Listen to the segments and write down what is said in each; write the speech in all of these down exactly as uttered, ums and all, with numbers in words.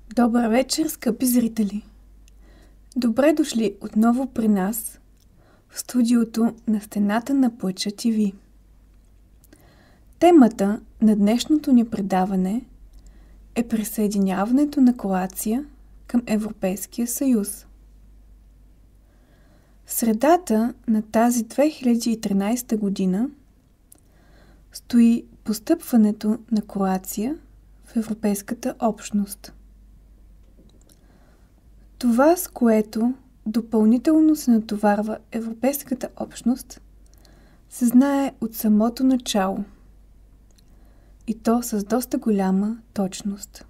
Добър вечер, скъпи зрители! Добре дошли отново при нас в студиото на Стената на Плача ТВ. Темата на днешното ни предаване е присъединяването на Кроация към Европейския съюз. В средата на тази две хиляди и тринадесета година стои постъпването на Кроация в Европейската общност. Това, с което допълнително се натоварва Европейската общност, се знае от самото начало. И то с доста голяма точност.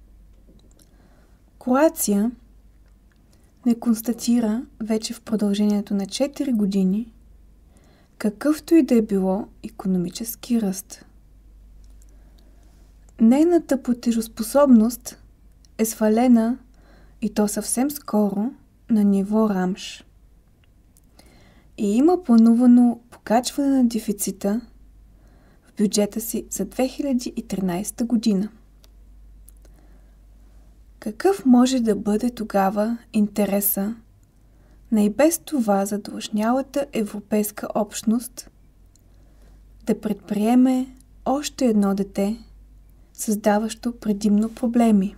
Кроация не констатира вече в продължението на четири години какъвто и да е било икономически ръст. Нейната платежоспособност е свалена и то съвсем скоро на ниво Рамш. И има планувано покачване на дефицита в бюджета си за две хиляди и тринадесета година. Какъв може да бъде тогава интереса на и без това задлъжнялата европейска общност да предприеме още едно дете, създаващо предимно проблеми?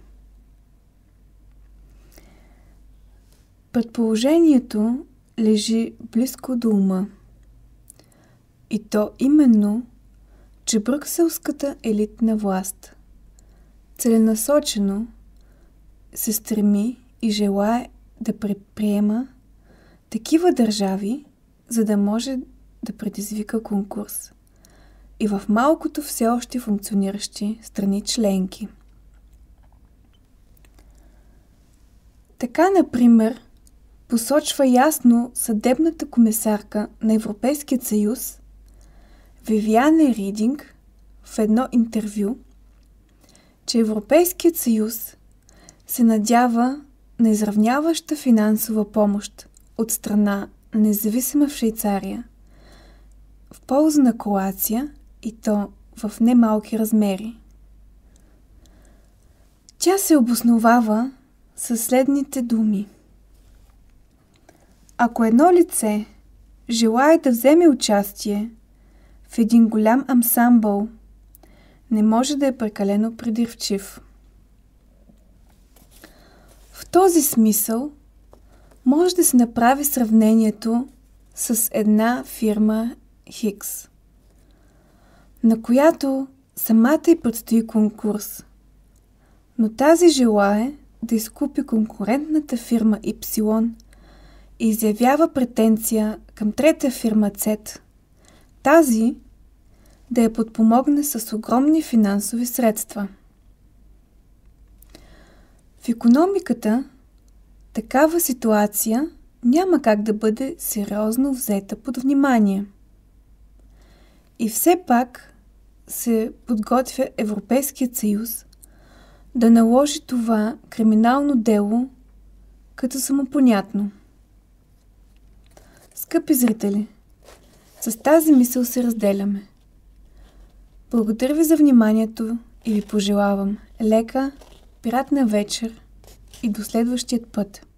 Предположението лежи близко до ума. И то именно, че брюкселската елитна власт целенасочено се стреми и желае да предприема такива държави, за да може да предизвика конкурс и в малкото все още функциониращи страни членки. Така, например, посочва ясно съдебната комисарка на Европейския съюз Вивиане Рединг в едно интервю, че Европейският съюз се надява на изравняваща финансова помощ от страна на независима в Швейцария в полза на Кроация, и то в немалки размери. Тя се обосновава със следните думи. Ако едно лице желае да вземе участие в един голям ансамбъл, не може да е прекалено придирчив. В този смисъл може да се направи сравнението с една фирма Хикс, на която самата й предстои конкурс, но тази желае да изкупи конкурентната фирма Ипсилон и изявява претенция към трета фирма Цет, тази да я подпомогне с огромни финансови средства. В икономиката такава ситуация няма как да бъде сериозно взета под внимание. И все пак се подготвя Европейският съюз да наложи това криминално дело като самопонятно. Скъпи зрители, с тази мисъл се разделяме. Благодаря ви за вниманието и ви пожелавам лека, приятна вечер и до следващият път.